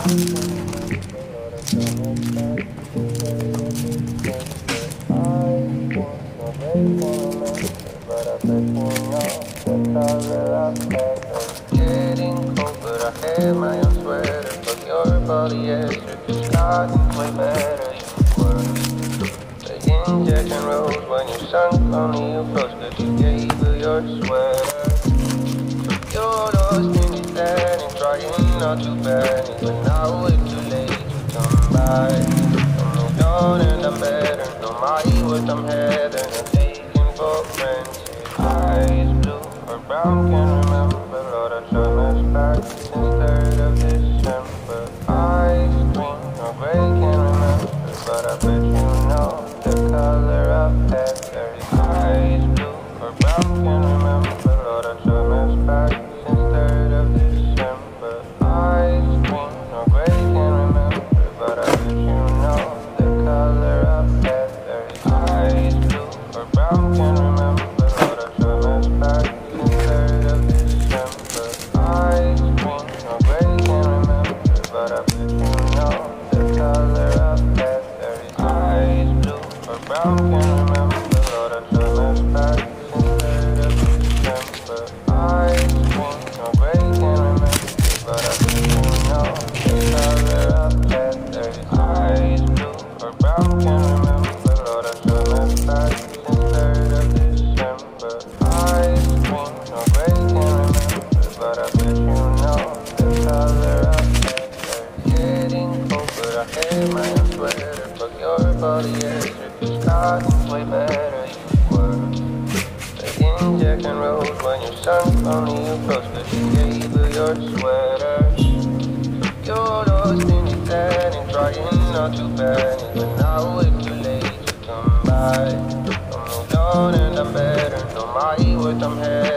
Getting cold, but I had my own sweater. Fuck your polyester, cause cotton's way better. You were the injection rose when you sunk only you close, cause you gave her your sweater. You're lost in the standing, trying not to panic, but now it's too late to come back. I'm moved on and I'm better, no matter what I'm heading, I'm taking for granted. Eyes blue or brown, can't remember, Lord, I try to back since 3rd of December. Eyes green or gray, can't remember, but I bet you know the color of heather. Eyes blue or brown, can't remember, Lord, I try to back since 3rd of December. Eyes green or gray, can't remember, but I bet you know the color of heather. Eyes blue or brown, can't remember, Lord, I try to back since 3rd of December. Eyes green or gray, can't remember, but I bet you know the color of heather. Eyes blue or brown, can't remember, Lord, I try to back since 3rd of December. Eyes green or gray, can't remember, but I bet you know the color of heather. Eyes blue or brown, can't remember, Lord, I try to back since 3rd of December. Eyes green or gray, can't remember, but I bet you know the color of heather. Getting cold, but I had my own sweater. Fuck your polyester, cause cotton's way better. You were the injection rose when you sunk only you close, cause you gave her your sweater. You're lost in the standing, trying not to panic, but now it's too late to come back. I'm moved on and I'm better, no matter what I'm heading.